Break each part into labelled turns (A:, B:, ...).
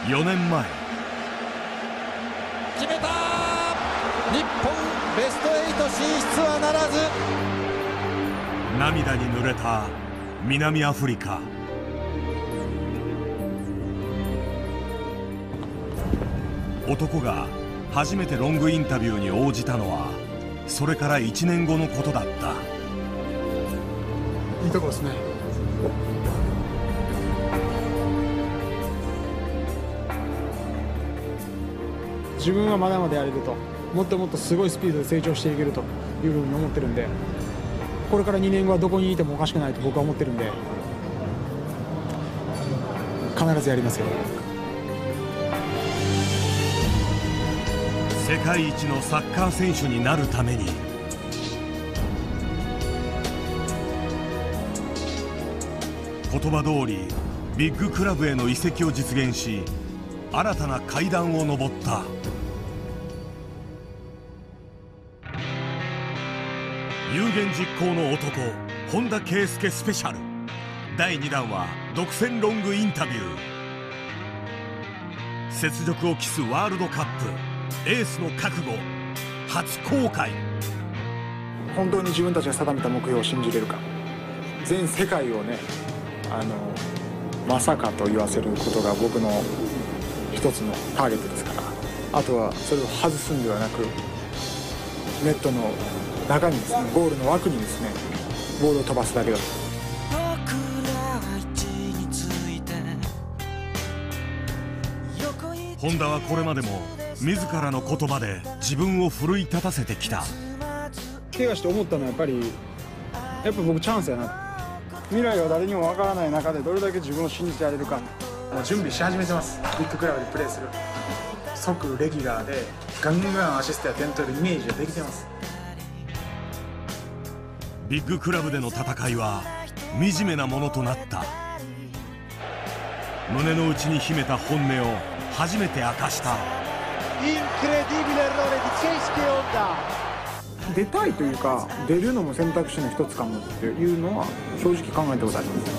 A: 4年前
B: 決めた。日本ベスト8進出はならず。
A: 涙に濡れた南アフリカ。男が初めてロングインタビューに応じたのはそれから1年後のことだった。
C: いいとこですね。自分はまだまだやれると、もっともっとすごいスピードで成長していけるというふうに思ってるんで、これから2年後はどこにいてもおかしくないと僕は思ってるんで、必ずやりますよ。
A: 世界一のサッカー選手になるために言葉通りビッグクラブへの移籍を実現し、新たな階段を上った。有言実行の男、本田圭佑スペシャル。第2弾は独占ロングインタビュー。雪辱を期すワールドカップ、エースの覚悟初公開。
C: 本当に自分たちが定めた目標を信じれるか。全世界をね、まさかと言わせることが僕の一つのターゲットですから、あとはそれを外すんではなく、ネットの中にですね、ゴールの枠にですね、ボールを飛ばすだけだと。
A: 本田はこれまでも自らの言葉で自分を奮い立たせてきた。
C: 怪我して思ったのはやっぱり僕チャンスやな。未来は誰にもわからない中でどれだけ自分を信じてやれるか。もう準備し始めてます。ビッグクラブでプレーする、即レギュラーでガンガンアシストや点取るイメージができてます。
A: ビッグクラブでの戦いは惨めなものとなった。胸の内に秘めた本音を初めて明かした。
C: 出たいというか、出るのも選択肢の一つかもっていうのは正直考えたことあります。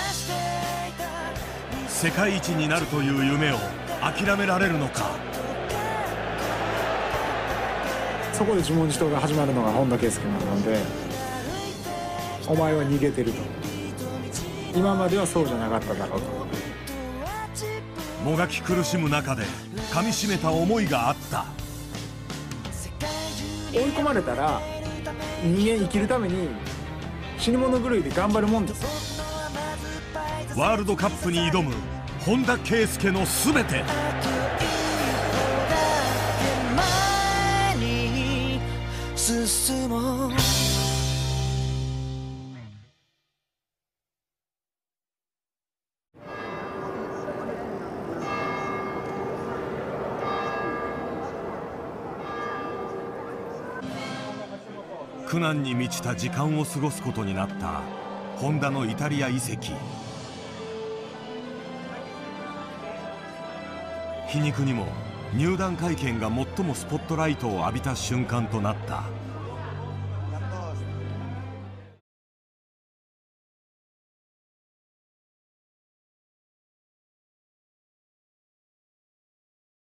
A: 世界一になるという夢を諦められるのか。
C: そこで自問自答が始まるのが本田圭佑なので、お前は逃げてると、今まではそうじゃなかっただろうと。
A: もがき苦しむ中で噛みしめた思いがあった。
C: 追い込まれたら人間生きるために死に物狂いで頑張るもんです。
A: ワールドカップに挑む本田圭佑のすべて。苦難に満ちた時間を過ごすことになった本田のイタリア移籍。皮肉にも入団会見が最もスポットライトを浴びた瞬間となった。